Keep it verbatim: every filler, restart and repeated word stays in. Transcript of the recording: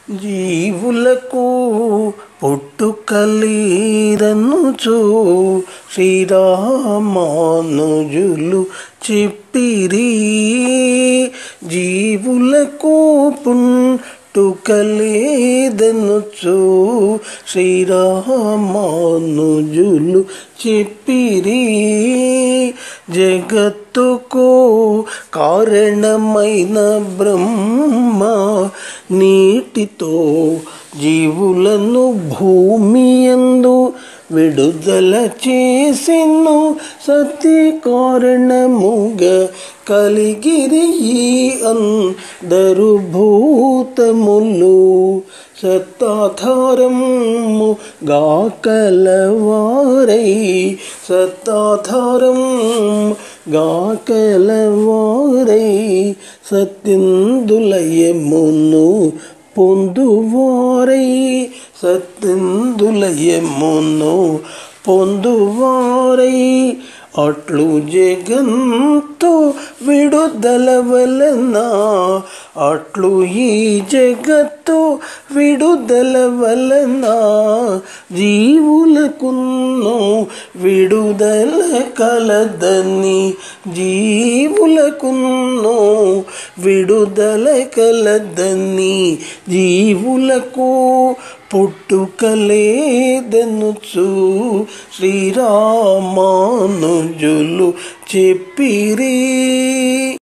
జీవులకు పుట్టుక లేదనుచు శ్రీరామానుజులు చెప్పిరి. జీవులకు పుట్టుక లేదనుచు శ్రీరామానుజులు చెప్పిరి. జగత్తుకు కారణమైన బ్రహ్మ నీటితో జీవులను భూమి యందు విడుదల చేసెను. సత్య కారణముగా కలిగిరి అందరు భూతములు. సత్తాధారము గాకలవారై సత్తాధారం గాకలవారై సత్యందులయమును పొందువారై సత్యందులయమును పొందువారై అట్లు జగంతు విడుదల వలన అట్లు ఈ జగత్తు విడుదల వలన జీవులకును విడుదల కలదని జీవులకును విడుదల కలదని జీవులకు పుట్టుక లేదనుచు శ్రీరామానుజులు చెప్పిరి.